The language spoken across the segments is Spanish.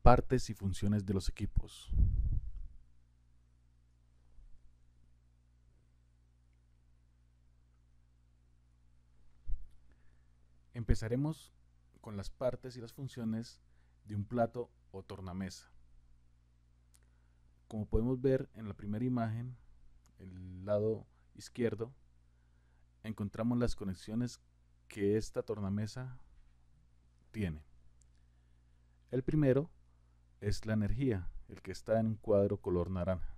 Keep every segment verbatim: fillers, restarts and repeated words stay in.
partes y funciones de los equipos. Empezaremos con las partes y las funciones de un plato o tornamesa. Como podemos ver en la primera imagen, el lado izquierdo, encontramos las conexiones que esta tornamesa tiene. El primero es la energía, el que está en un cuadro color naranja.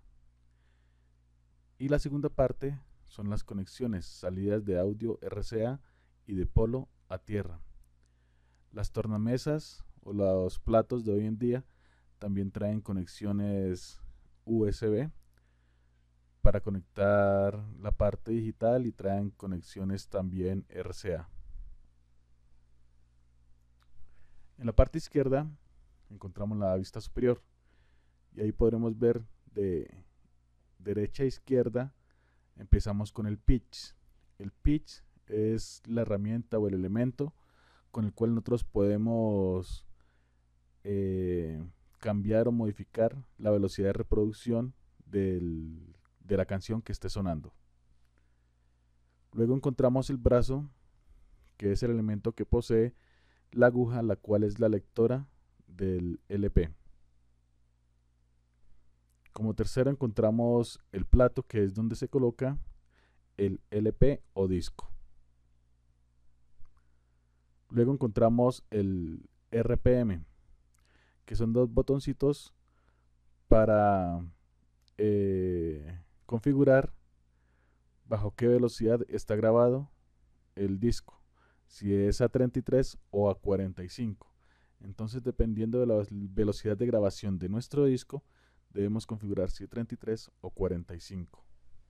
Y la segunda parte son las conexiones, salidas de audio R C A y de polo a tierra. Las tornamesas o los platos de hoy en día también traen conexiones U S B para conectar la parte digital y traen conexiones también R C A. En la parte izquierda encontramos la vista superior y ahí podremos ver de derecha a izquierda. Empezamos con el pitch. El pitch es la herramienta o el elemento con el cual nosotros podemos eh, cambiar o modificar la velocidad de reproducción del, de la canción que esté sonando. Luego encontramos el brazo, que es el elemento que posee la aguja, la cual es la lectora del L P. Como tercero encontramos el plato, que es donde se coloca el L P o disco. Luego encontramos el R P M, que son dos botoncitos para eh, configurar bajo qué velocidad está grabado el disco, si es a treinta y tres o a cuarenta y cinco. Entonces, dependiendo de la velocidad de grabación de nuestro disco, debemos configurar si es treinta y tres o cuarenta y cinco.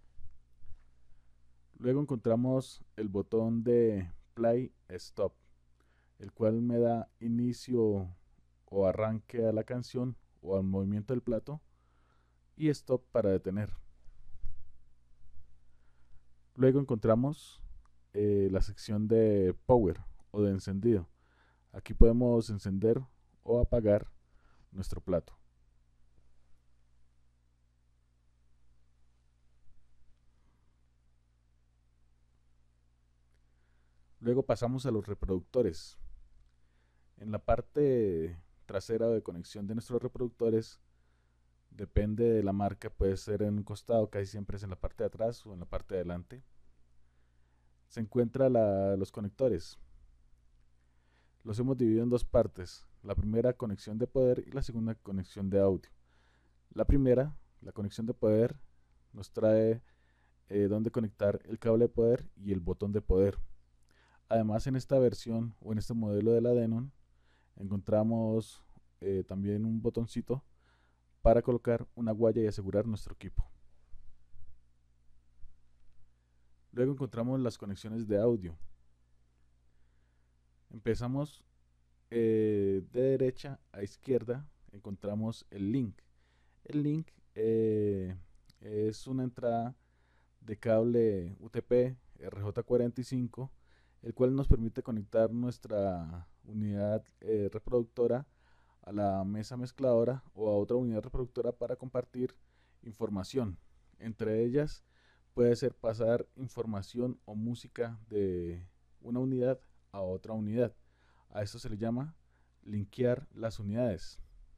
Luego encontramos el botón de play stop, el cual me da inicio o arranque a la canción o al movimiento del plato, y stop para detener. Luego encontramos eh, la sección de power o de encendido. Aquí podemos encender o apagar nuestro plato. Luego pasamos a los reproductores. En la parte trasera de conexión de nuestros reproductores, depende de la marca, puede ser en un costado, casi siempre es en la parte de atrás o en la parte de adelante. Se encuentran los conectores. Los hemos dividido en dos partes. La primera, conexión de poder, y la segunda, conexión de audio. La primera, la conexión de poder, nos trae eh, donde conectar el cable de poder y el botón de poder. Además, en esta versión o en este modelo de la Denon encontramos eh, también un botoncito para colocar una guaya y asegurar nuestro equipo. Luego encontramos las conexiones de audio. Empezamos eh, de derecha a izquierda, encontramos el link. El link eh, es una entrada de cable U T P R J cuarenta y cinco, el cual nos permite conectar nuestra unidad eh, reproductora a la mesa mezcladora o a otra unidad reproductora para compartir información. Entre ellas puede ser pasar información o música de una unidad a otra unidad. A esto se le llama linkear las unidades.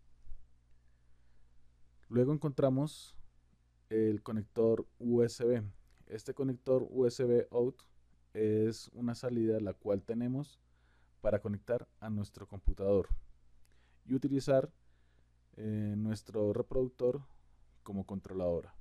Luego encontramos el conector U S B. Este conector U S B out es una salida la cual tenemos para conectar a nuestro computador y utilizar eh, nuestro reproductor como controladora.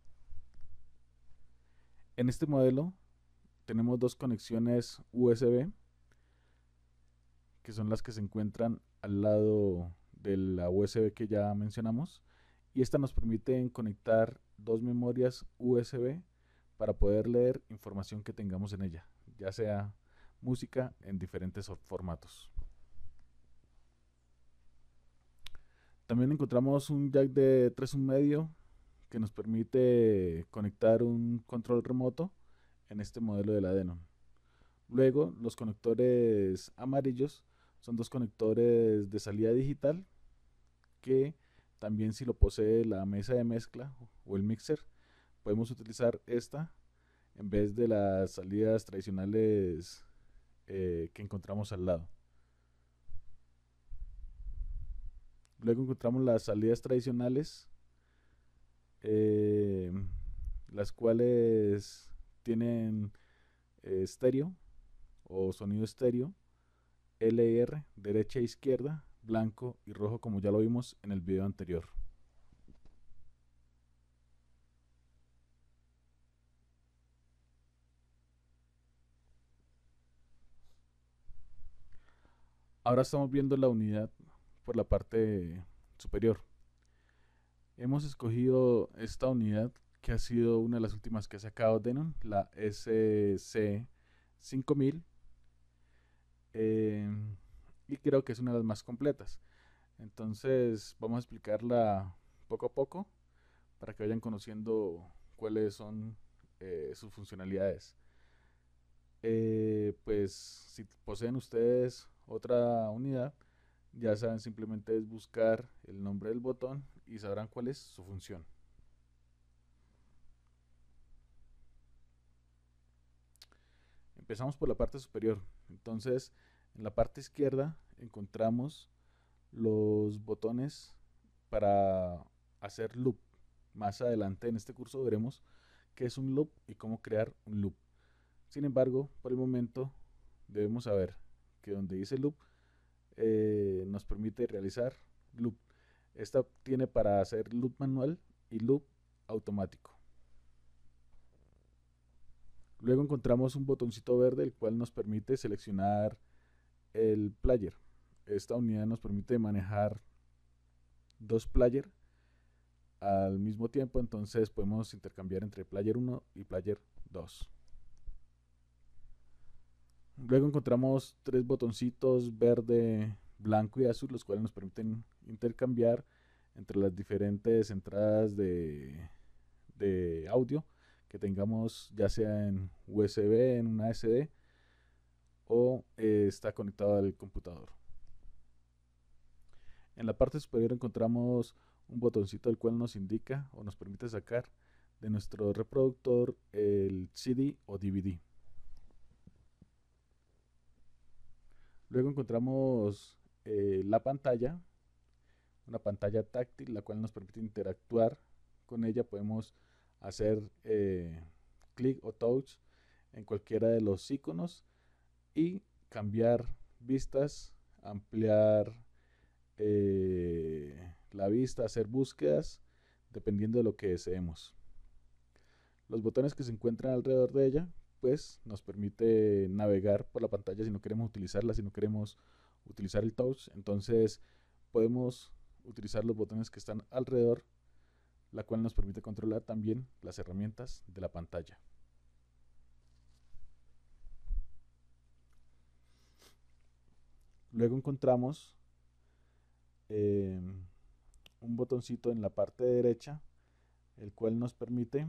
En este modelo tenemos dos conexiones U S B, que son las que se encuentran al lado de la U S B que ya mencionamos, y esta nos permite conectar dos memorias U S B para poder leer información que tengamos en ella, ya sea música en diferentes formatos. También encontramos un jack de tres punto uno medio que nos permite conectar un control remoto en este modelo de la Denon. Luego, los conectores amarillos son dos conectores de salida digital que también si lo posee la mesa de mezcla o el mixer, podemos utilizar esta en vez de las salidas tradicionales eh, que encontramos al lado. Luego encontramos las salidas tradicionales, eh, las cuales tienen eh, estéreo o sonido estéreo, L y R, derecha e izquierda, blanco y rojo como ya lo vimos en el video anterior. Ahora estamos viendo la unidad por la parte superior. Hemos escogido esta unidad que ha sido una de las últimas que ha sacado Denon, la S C cinco mil, eh, y creo que es una de las más completas. Entonces vamos a explicarla poco a poco para que vayan conociendo cuáles son eh, sus funcionalidades. Eh, pues si poseen ustedes otra unidad, ya saben, simplemente es buscar el nombre del botón y sabrán cuál es su función. Empezamos por la parte superior. Entonces, en la parte izquierda encontramos los botones para hacer loop. Más adelante en este curso veremos qué es un loop y cómo crear un loop. Sin embargo, por el momento debemos saber que donde dice loop eh, nos permite realizar loop. Esta tiene para hacer loop manual y loop automático. Luego encontramos un botoncito verde el cual nos permite seleccionar el player. Esta unidad nos permite manejar dos player al mismo tiempo, entonces podemos intercambiar entre player uno y player dos. Luego encontramos tres botoncitos verde, blanco y azul, los cuales nos permiten intercambiar entre las diferentes entradas de, de audio que tengamos, ya sea en U S B, en una S D o eh, está conectado al computador. En la parte superior encontramos un botoncito el cual nos indica o nos permite sacar de nuestro reproductor el C D o D V D. Luego encontramos eh, la pantalla, una pantalla táctil, la cual nos permite interactuar con ella. Podemos hacer eh, clic o touch en cualquiera de los iconos y cambiar vistas, ampliar eh, la vista, hacer búsquedas, dependiendo de lo que deseemos. Los botones que se encuentran alrededor de ella pues nos permite navegar por la pantalla si no queremos utilizarla, si no queremos utilizar el touch. Entonces podemos utilizar los botones que están alrededor, la cual nos permite controlar también las herramientas de la pantalla. Luego encontramos eh, un botoncito en la parte derecha, el cual nos permite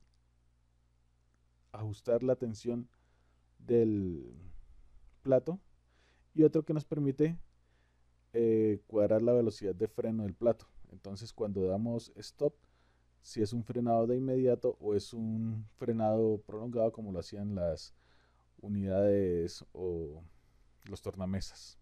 ajustar la tensión del plato, y otro que nos permite eh, cuadrar la velocidad de freno del plato. Entonces cuando damos stop, si es un frenado de inmediato o es un frenado prolongado como lo hacían las unidades o los tornamesas.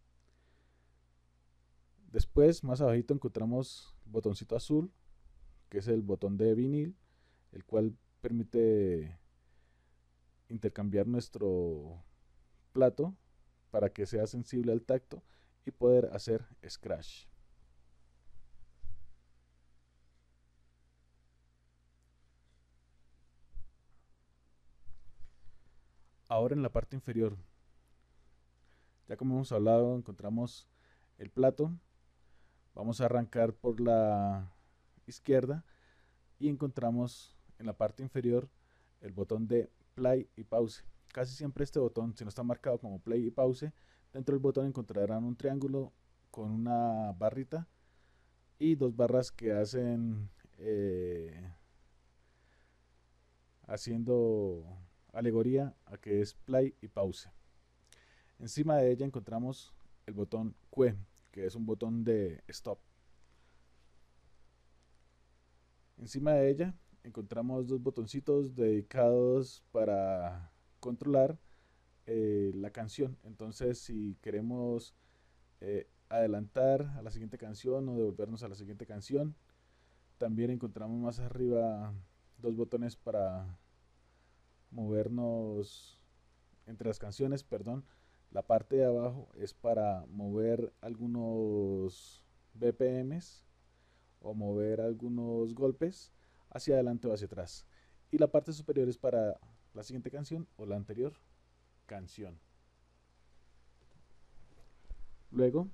Después, más abajito, encontramos el botoncito azul, que es el botón de vinil, el cual permite intercambiar nuestro plato para que sea sensible al tacto y poder hacer scratch. Ahora en la parte inferior, ya como hemos hablado, encontramos el plato. Vamos a arrancar por la izquierda y encontramos en la parte inferior el botón de play y pause. Casi siempre este botón, si no está marcado como play y pause, dentro del botón encontrarán un triángulo con una barrita y dos barras que hacen eh, haciendo alegoría a que es play y pause. Encima de ella encontramos el botón Q, que es un botón de stop. Encima de ella encontramos dos botoncitos dedicados para controlar eh, la canción. Entonces, si queremos eh, adelantar a la siguiente canción o devolvernos a la siguiente canción, también encontramos más arriba dos botones para movernos entre las canciones, perdón. La parte de abajo es para mover algunos B P Ms o mover algunos golpes hacia adelante o hacia atrás. Y la parte superior es para la siguiente canción o la anterior canción. Luego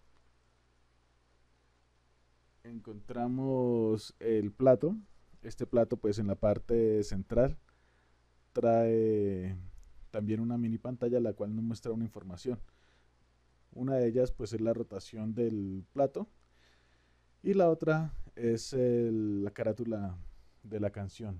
encontramos el plato. Este plato pues en la parte central trae también una mini pantalla la cual nos muestra una información. Una de ellas pues es la rotación del plato y la otra es el, la carátula de la canción.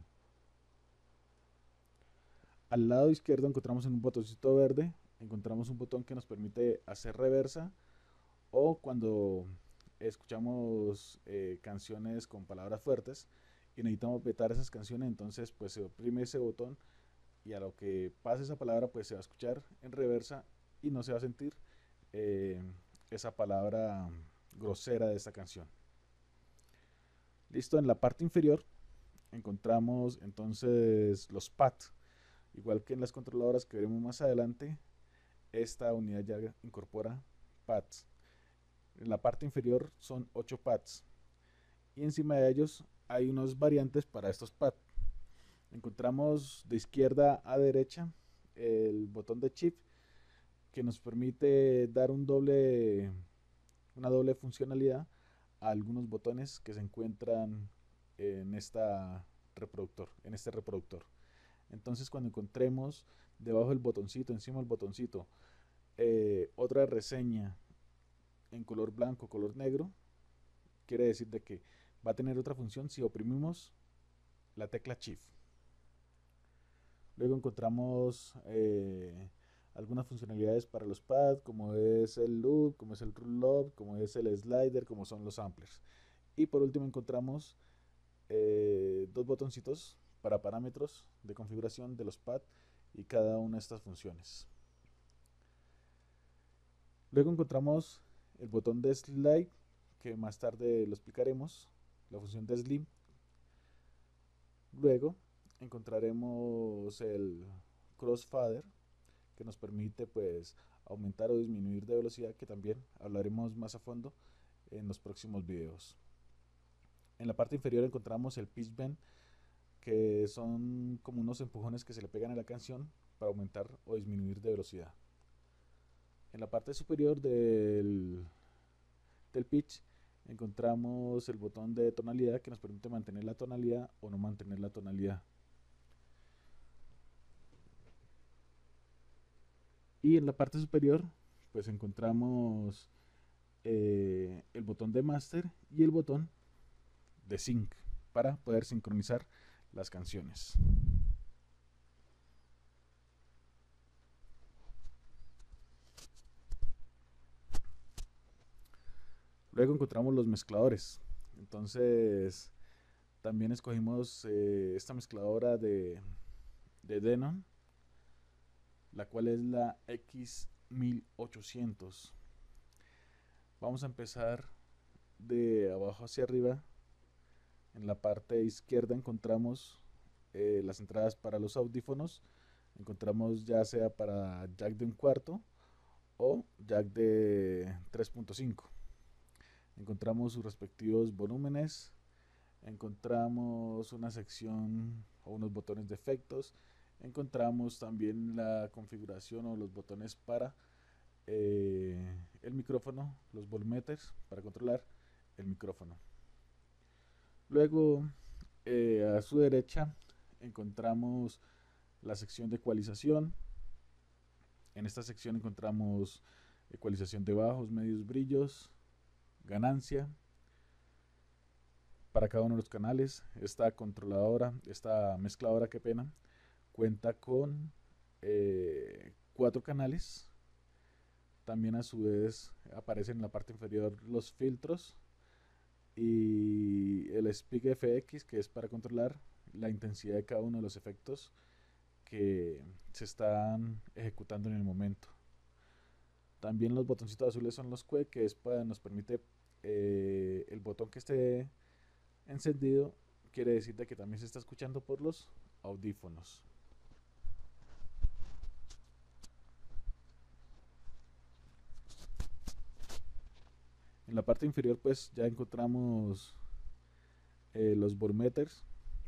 Al lado izquierdo encontramos en un botoncito verde, encontramos un botón que nos permite hacer reversa o cuando escuchamos eh, canciones con palabras fuertes y necesitamos vetar esas canciones, entonces pues se oprime ese botón y a lo que pase esa palabra pues se va a escuchar en reversa y no se va a sentir eh, esa palabra grosera de esta canción. Listo, en la parte inferior encontramos entonces los pads. Igual que en las controladoras que veremos más adelante, esta unidad ya incorpora pads. En la parte inferior son ocho pads y encima de ellos hay unos variantes para estos pads. Encontramos de izquierda a derecha el botón de Shift que nos permite dar un doble, una doble funcionalidad a algunos botones que se encuentran en esta reproductor, en este reproductor. Entonces cuando encontremos debajo del botoncito, encima del botoncito, eh, otra reseña en color blanco, color negro, quiere decir de que va a tener otra función si oprimimos la tecla Shift. Luego encontramos eh, algunas funcionalidades para los pads, como es el loop, como es el roll up, como es el slider, como son los samplers. Y por último encontramos eh, dos botoncitos para parámetros de configuración de los pads y cada una de estas funciones. Luego encontramos el botón de slide, que más tarde lo explicaremos, la función de slim. Luego encontraremos el crossfader, que nos permite pues aumentar o disminuir de velocidad, que también hablaremos más a fondo en los próximos videos. En la parte inferior encontramos el pitch bend, que son como unos empujones que se le pegan a la canción para aumentar o disminuir de velocidad. En la parte superior del, del pitch encontramos el botón de tonalidad que nos permite mantener la tonalidad o no mantener la tonalidad. Y en la parte superior pues encontramos eh, el botón de master y el botón de sync para poder sincronizar las canciones. Luego encontramos los mezcladores. Entonces también escogimos eh, esta mezcladora de, de Denon, la cual es la X mil ochocientos. Vamos a empezar de abajo hacia arriba. En la parte izquierda encontramos eh, las entradas para los audífonos. Encontramos ya sea para jack de un cuarto o jack de tres punto cinco. Encontramos sus respectivos volúmenes. Encontramos una sección o unos botones de efectos. Encontramos también la configuración o los botones para eh, el micrófono, los volúmeters para controlar el micrófono. Luego eh, a su derecha encontramos la sección de ecualización. En esta sección encontramos ecualización de bajos, medios, brillos, ganancia para cada uno de los canales. Esta controladora, esta mezcladora, qué pena, cuenta con eh, cuatro canales. También a su vez aparecen en la parte inferior los filtros y el Speak F X, que es para controlar la intensidad de cada uno de los efectos que se están ejecutando en el momento. También los botoncitos azules son los Q, que es para, nos permite eh, el botón que esté encendido, quiere decir de que también se está escuchando por los audífonos. En la parte inferior pues ya encontramos eh, los volmeters,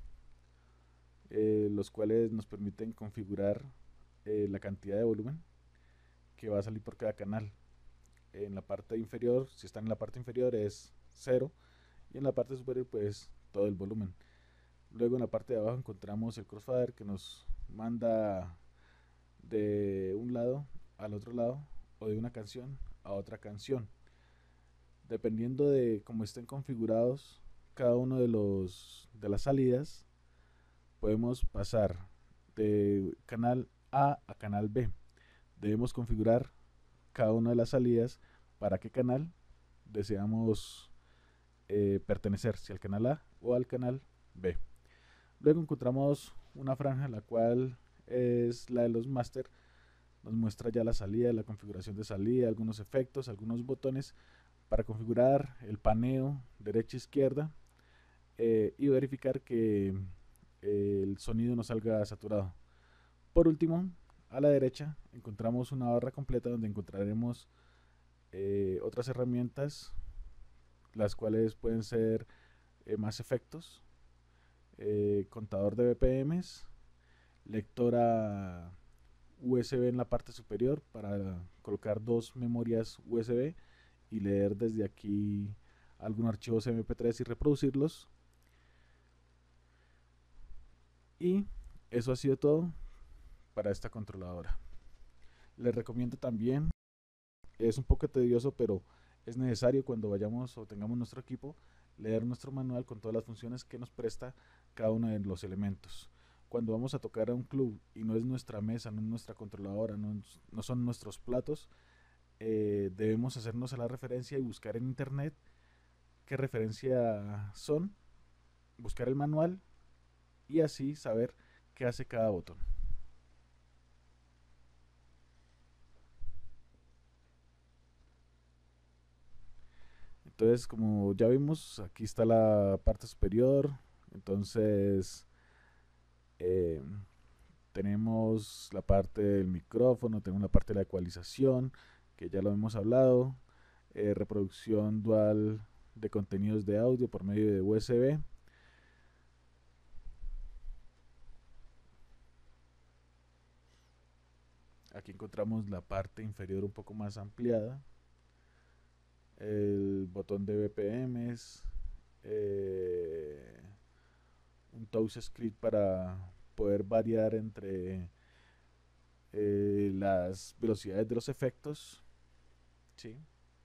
eh, los cuales nos permiten configurar eh, la cantidad de volumen que va a salir por cada canal. En la parte inferior, si están en la parte inferior es cero, y en la parte superior pues todo el volumen. Luego en la parte de abajo encontramos el crossfader, que nos manda de un lado al otro lado, o de una canción a otra canción, dependiendo de cómo estén configurados cada uno de los de las salidas. Podemos pasar de canal A a canal B. Debemos configurar cada una de las salidas para qué canal deseamos eh, pertenecer, si al canal A o al canal B. Luego encontramos una franja, la cual es la de los máster. Nos muestra ya la salida, la configuración de salida, algunos efectos, algunos botones para configurar el paneo derecha e izquierda, eh, y verificar que eh, el sonido no salga saturado. Por último, a la derecha encontramos una barra completa donde encontraremos eh, otras herramientas, las cuales pueden ser eh, más efectos, eh, contador de B P Ms, lectora U S B en la parte superior para colocar dos memorias U S B y leer desde aquí algunos archivos M P tres y reproducirlos. Y eso ha sido todo para esta controladora. Les recomiendo también, es un poco tedioso, pero es necesario cuando vayamos o tengamos nuestro equipo, leer nuestro manual con todas las funciones que nos presta cada uno de los elementos. Cuando vamos a tocar a un club y no es nuestra mesa, no es nuestra controladora, no, no son nuestros platos, eh, debemos hacernos a la referencia y buscar en internet qué referencia son, buscar el manual y así saber qué hace cada botón. Entonces, como ya vimos, aquí está la parte superior. Entonces, eh, tenemos la parte del micrófono, tenemos la parte de la ecualización, que ya lo hemos hablado, eh, reproducción dual de contenidos de audio por medio de U S B. Aquí encontramos la parte inferior un poco más ampliada, el botón de B P Ms, eh, un touch script para poder variar entre eh, las velocidades de los efectos, ¿sí?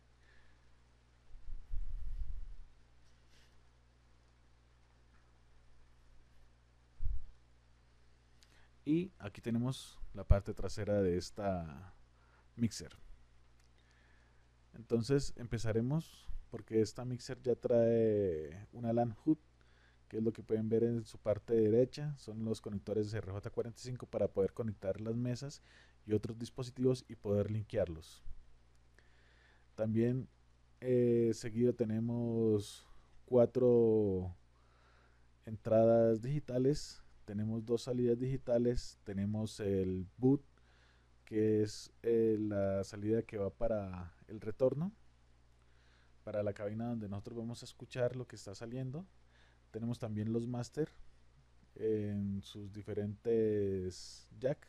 Y aquí tenemos la parte trasera de esta mixer. Entonces empezaremos porque esta mixer ya trae una LAN hub, que es lo que pueden ver en su parte derecha. Son los conectores de R J cuarenta y cinco para poder conectar las mesas y otros dispositivos y poder linkearlos. También eh, seguido tenemos cuatro entradas digitales, tenemos dos salidas digitales, tenemos el boot, que es eh, la salida que va para el retorno, para la cabina donde nosotros vamos a escuchar lo que está saliendo. Tenemos también los master en sus diferentes jack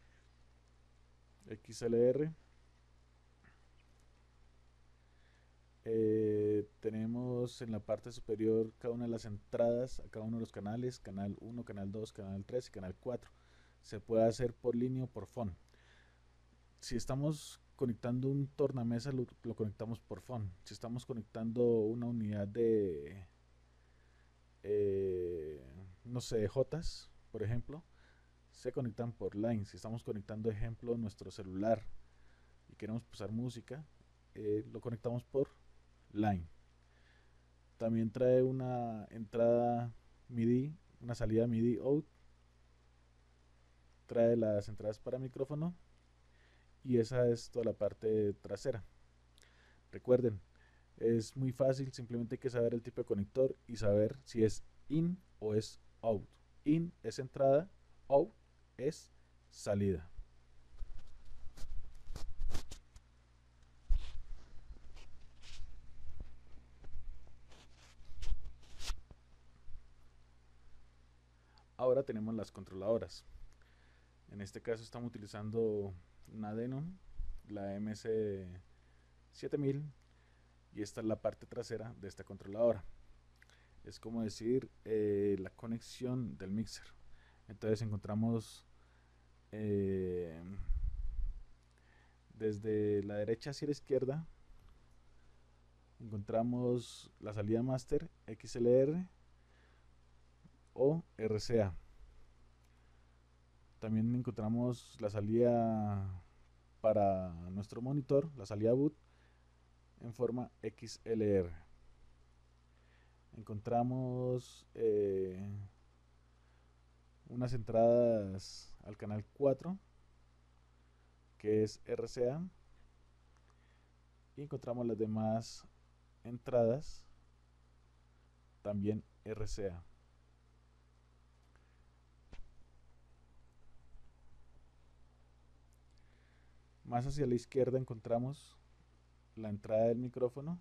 X L R. Eh, tenemos en la parte superior cada una de las entradas a cada uno de los canales, canal uno, canal dos, canal tres y canal cuatro. Se puede hacer por línea o por phone. Si estamos conectando un tornamesa, lo, lo conectamos por phone. Si estamos conectando una unidad de, eh, no sé, Jotas, por ejemplo, se conectan por line. Si estamos conectando, ejemplo, nuestro celular y queremos usar música, eh, lo conectamos por line. También trae una entrada MIDI, una salida MIDI out, trae las entradas para micrófono y esa es toda la parte trasera. Recuerden, es muy fácil, simplemente hay que saber el tipo de conector y saber si es in o es out. In es entrada, out es salida. Ahora tenemos las controladoras. En este caso estamos utilizando una Denon, la M C siete mil, y esta es la parte trasera de esta controladora. Es como decir eh, la conexión del mixer. Entonces encontramos eh, desde la derecha hacia la izquierda, encontramos la salida master X L R o R C A. También encontramos la salida para nuestro monitor, la salida boot en forma X L R. Encontramos eh, unas entradas al canal cuatro, que es R C A, y encontramos las demás entradas, también R C A. Más hacia la izquierda encontramos la entrada del micrófono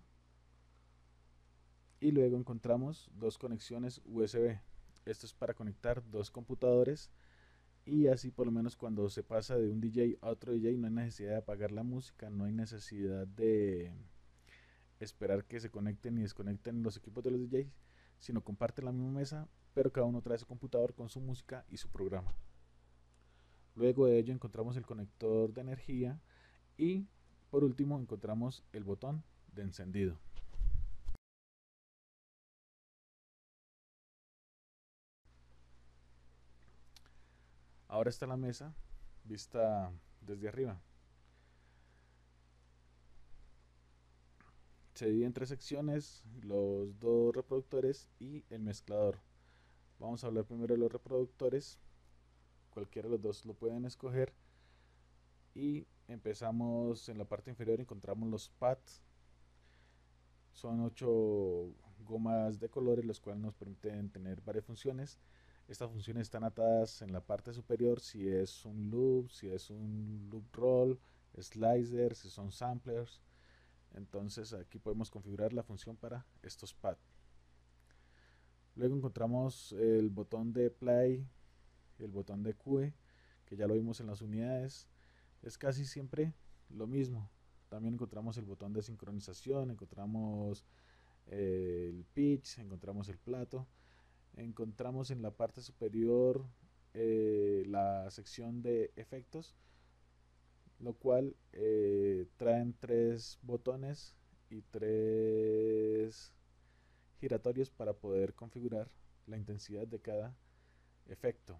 y luego encontramos dos conexiones U S B. Esto es para conectar dos computadores y así por lo menos cuando se pasa de un D J a otro D J no hay necesidad de apagar la música, no hay necesidad de esperar que se conecten y desconecten los equipos de los D Js, sino comparten la misma mesa, pero cada uno trae su computador con su música y su programa. Luego de ello encontramos el conector de energía y por último encontramos el botón de encendido. Ahora está la mesa vista desde arriba. Se divide en tres secciones, los dos reproductores y el mezclador. Vamos a hablar primero de los reproductores. Cualquiera de los dos lo pueden escoger. Y empezamos en la parte inferior, encontramos los pads. Son ocho gomas de colores, los cuales nos permiten tener varias funciones. Estas funciones están atadas en la parte superior, si es un loop, si es un loop roll, slider, si son samplers. Entonces aquí podemos configurar la función para estos pads. Luego encontramos el botón de play, el botón de Q E, que ya lo vimos en las unidades. Es casi siempre lo mismo. También encontramos el botón de sincronización, encontramos eh, el pitch, encontramos el plato. Encontramos en la parte superior eh, la sección de efectos, lo cual eh, traen tres botones y tres giratorios para poder configurar la intensidad de cada efecto.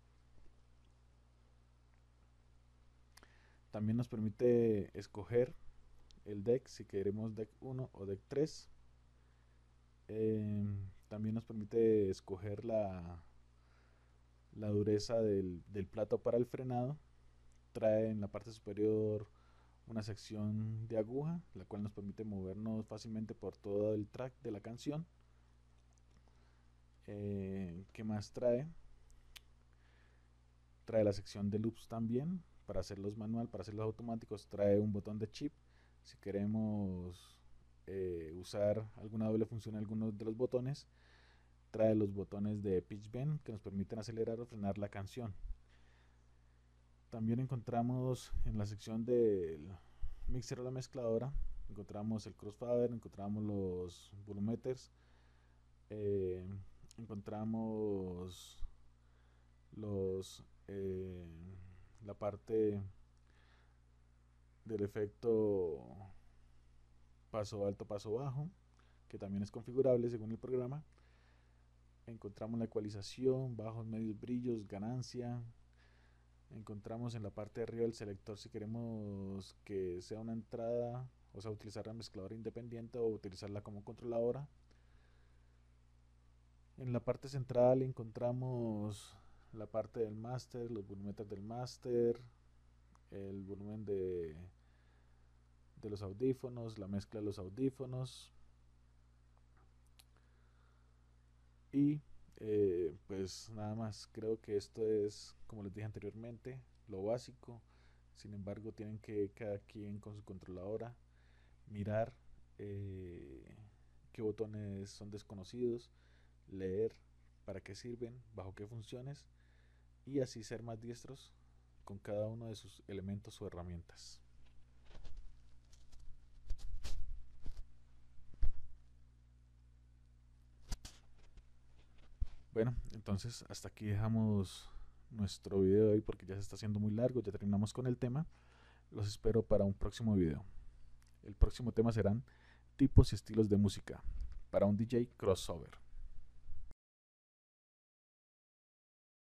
También nos permite escoger el deck si queremos deck uno o deck tres. Eh, también nos permite escoger la, la dureza del, del plato para el frenado. Trae en la parte superior una sección de aguja, la cual nos permite movernos fácilmente por todo el track de la canción. Eh, ¿Qué más trae? Trae la sección de loops también, para hacerlos manual, para hacerlos automáticos. Trae un botón de chip, si queremos eh, usar alguna doble función en algunos de los botones. Trae los botones de pitch bend que nos permiten acelerar o frenar la canción. También encontramos en la sección del mixer o la mezcladora, encontramos el crossfader, encontramos los volumeters, eh, encontramos los eh, la parte del efecto paso alto, paso bajo, que también es configurable según el programa. Encontramos la ecualización, bajos, medios, brillos, ganancia. Encontramos en la parte de arriba el selector si queremos que sea una entrada, o sea, utilizar la mezcladora independiente o utilizarla como controladora. En la parte central encontramos la parte del máster, los volúmetros del máster, el volumen de, de los audífonos, la mezcla de los audífonos y eh, pues nada más. Creo que esto es, como les dije anteriormente, lo básico. Sin embargo, tienen que cada quien con su controladora mirar eh, qué botones son desconocidos, leer para qué sirven, bajo qué funciones y así ser más diestros con cada uno de sus elementos o herramientas. Bueno, entonces hasta aquí dejamos nuestro video de hoy porque ya se está haciendo muy largo, ya terminamos con el tema. Los espero para un próximo video. El próximo tema serán tipos y estilos de música para un D J crossover.